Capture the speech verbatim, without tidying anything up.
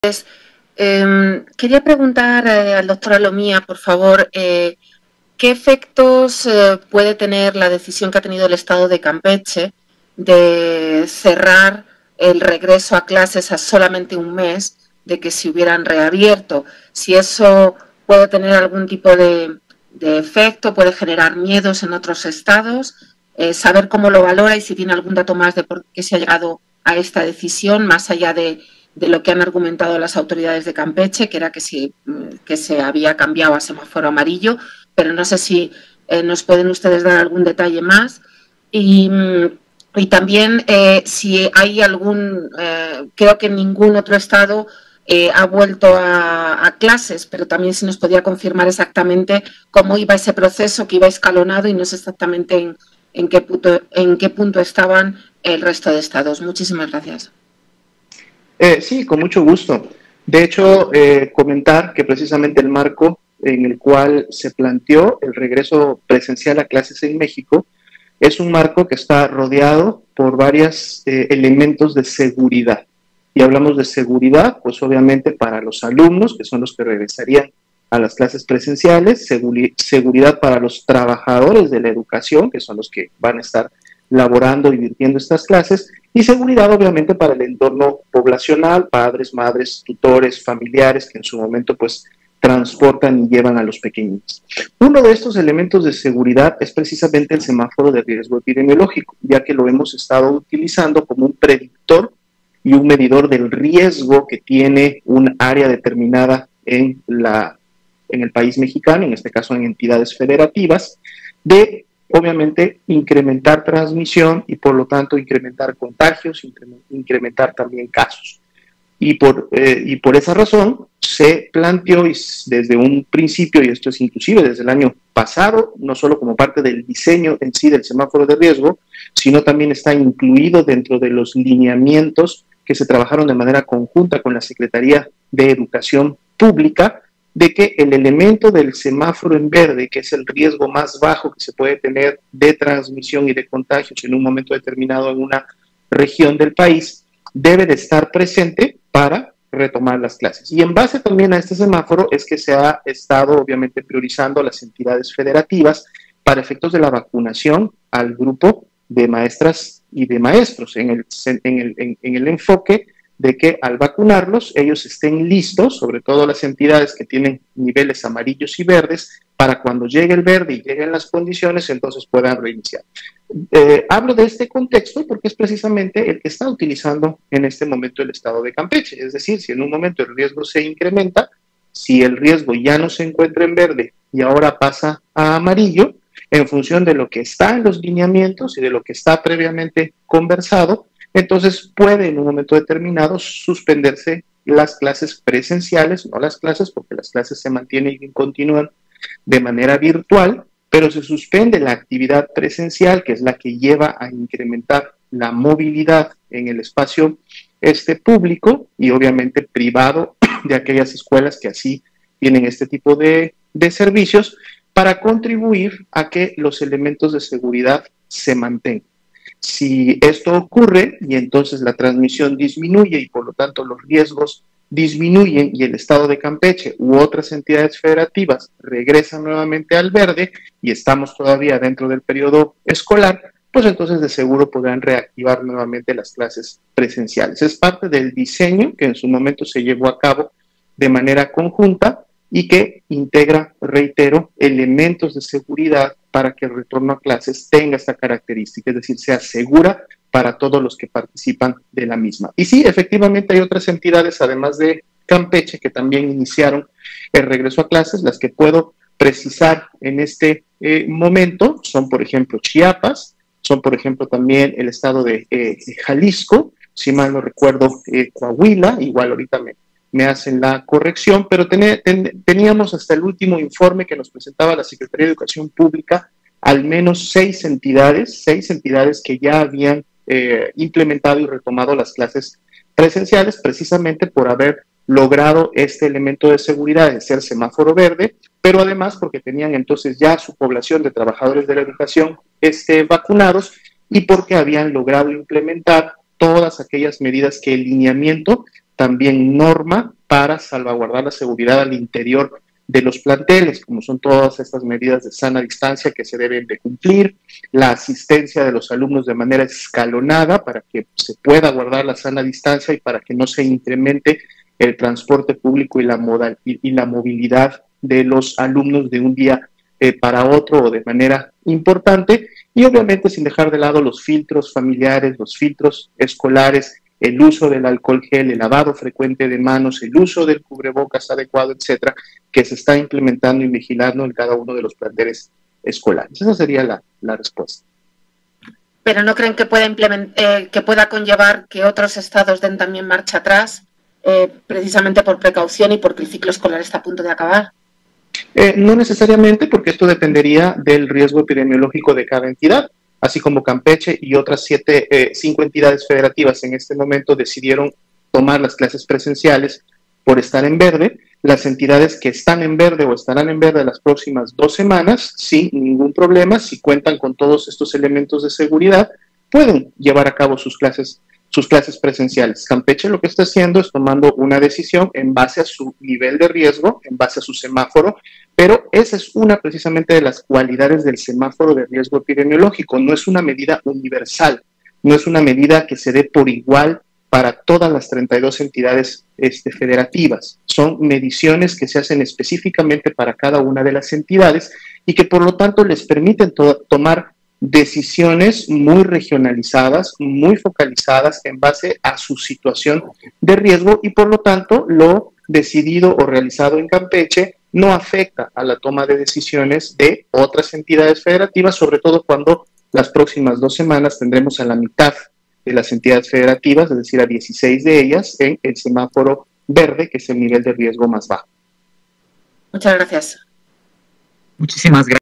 Eh, quería preguntar eh, al doctor Alomía, por favor, eh, ¿qué efectos eh, puede tener la decisión que ha tenido el Estado de Campeche de cerrar el regreso a clases a solamente un mes de que se hubieran reabierto? Si eso puede tener algún tipo de, de efecto, puede generar miedos en otros estados, eh, saber cómo lo valora y si tiene algún dato más de por qué se ha llegado a esta decisión, más allá de de lo que han argumentado las autoridades de Campeche, que era que, si, que se había cambiado a semáforo amarillo, pero no sé si eh, nos pueden ustedes dar algún detalle más. Y, y también eh, si hay algún, eh, creo que ningún otro estado eh, ha vuelto a, a clases, pero también si nos podía confirmar exactamente cómo iba ese proceso, que iba escalonado y no sé exactamente en, en, qué, punto, en qué punto estaban el resto de estados. Muchísimas gracias. Eh, sí, con mucho gusto. De hecho, eh, comentar que precisamente el marco en el cual se planteó el regreso presencial a clases en México es un marco que está rodeado por varios eh, elementos de seguridad. Y hablamos de seguridad, pues obviamente para los alumnos, que son los que regresarían a las clases presenciales, seguri- seguridad para los trabajadores de la educación, que son los que van a estar laborando y virtiendo estas clases, y seguridad obviamente para el entorno poblacional, padres, madres, tutores, familiares que en su momento pues transportan y llevan a los pequeños. Uno de estos elementos de seguridad es precisamente el semáforo de riesgo epidemiológico, ya que lo hemos estado utilizando como un predictor y un medidor del riesgo que tiene un área determinada en, la, en el país mexicano, en este caso en entidades federativas, de obviamente incrementar transmisión y por lo tanto incrementar contagios, incrementar también casos. Y por, eh, y por esa razón se planteó y desde un principio, y esto es inclusive desde el año pasado, no solo como parte del diseño en sí del semáforo de riesgo, sino también está incluido dentro de los lineamientos que se trabajaron de manera conjunta con la Secretaría de Educación Pública, de que el elemento del semáforo en verde, que es el riesgo más bajo que se puede tener de transmisión y de contagios en un momento determinado en una región del país, debe de estar presente para retomar las clases. Y en base también a este semáforo es que se ha estado obviamente priorizando a las entidades federativas para efectos de la vacunación al grupo de maestras y de maestros, en el, en el, en, en el enfoque de que al vacunarlos ellos estén listos, sobre todo las entidades que tienen niveles amarillos y verdes, para cuando llegue el verde y lleguen las condiciones, entonces puedan reiniciar. Eh, hablo de este contexto porque es precisamente el que está utilizando en este momento el estado de Campeche, es decir, si en un momento el riesgo se incrementa, si el riesgo ya no se encuentra en verde y ahora pasa a amarillo, en función de lo que está en los lineamientos y de lo que está previamente conversado, entonces puede en un momento determinado suspenderse las clases presenciales, no las clases, porque las clases se mantienen y continúan de manera virtual, pero se suspende la actividad presencial, que es la que lleva a incrementar la movilidad en el espacio este público y obviamente privado de aquellas escuelas que así tienen este tipo de, de servicios, para contribuir a que los elementos de seguridad se mantengan. Si esto ocurre y entonces la transmisión disminuye y por lo tanto los riesgos disminuyen y el estado de Campeche u otras entidades federativas regresan nuevamente al verde y estamos todavía dentro del periodo escolar, pues entonces de seguro podrán reactivar nuevamente las clases presenciales. Es parte del diseño que en su momento se llevó a cabo de manera conjunta y que integra, reitero, elementos de seguridad para que el retorno a clases tenga esta característica, es decir, sea segura para todos los que participan de la misma. Y sí, efectivamente hay otras entidades, además de Campeche, que también iniciaron el regreso a clases. Las que puedo precisar en este eh, momento son, por ejemplo, Chiapas, son, por ejemplo, también el estado de eh, Jalisco, si mal no recuerdo, eh, Coahuila, igual ahorita me me hacen la corrección, pero ten, ten, teníamos hasta el último informe que nos presentaba la Secretaría de Educación Pública al menos seis entidades, seis entidades que ya habían eh, implementado y retomado las clases presenciales precisamente por haber logrado este elemento de seguridad de ser semáforo verde, pero además porque tenían entonces ya su población de trabajadores de la educación este, vacunados y porque habían logrado implementar todas aquellas medidas que el lineamiento también norma para salvaguardar la seguridad al interior de los planteles, como son todas estas medidas de sana distancia que se deben de cumplir, la asistencia de los alumnos de manera escalonada para que se pueda guardar la sana distancia y para que no se incremente el transporte público y la, modal, y, y la movilidad de los alumnos de un día eh, para otro o de manera importante, y obviamente sin dejar de lado los filtros familiares, los filtros escolares, el uso del alcohol gel, el lavado frecuente de manos, el uso del cubrebocas adecuado, etcétera, que se está implementando y vigilando en cada uno de los planteles escolares. Esa sería la, la respuesta. ¿Pero no creen que pueda, eh, que pueda conllevar que otros estados den también marcha atrás, eh, precisamente por precaución y porque el ciclo escolar está a punto de acabar? Eh, no necesariamente, porque esto dependería del riesgo epidemiológico de cada entidad, así como Campeche y otras siete, eh, cinco entidades federativas en este momento decidieron tomar las clases presenciales por estar en verde. Las entidades que están en verde o estarán en verde las próximas dos semanas, sin ningún problema, si cuentan con todos estos elementos de seguridad, pueden llevar a cabo sus clases, sus clases presenciales. Campeche lo que está haciendo es tomando una decisión en base a su nivel de riesgo, en base a su semáforo, pero esa es una precisamente de las cualidades del semáforo de riesgo epidemiológico. No es una medida universal, no es una medida que se dé por igual para todas las treinta y dos entidades este, federativas. Son mediciones que se hacen específicamente para cada una de las entidades y que por lo tanto les permiten to- tomar decisiones muy regionalizadas, muy focalizadas en base a su situación de riesgo, y por lo tanto lo decidido o realizado en Campeche no afecta a la toma de decisiones de otras entidades federativas, sobre todo cuando las próximas dos semanas tendremos a la mitad de las entidades federativas, es decir, a dieciséis de ellas, en el semáforo verde, que es el nivel de riesgo más bajo. Muchas gracias. Muchísimas gracias.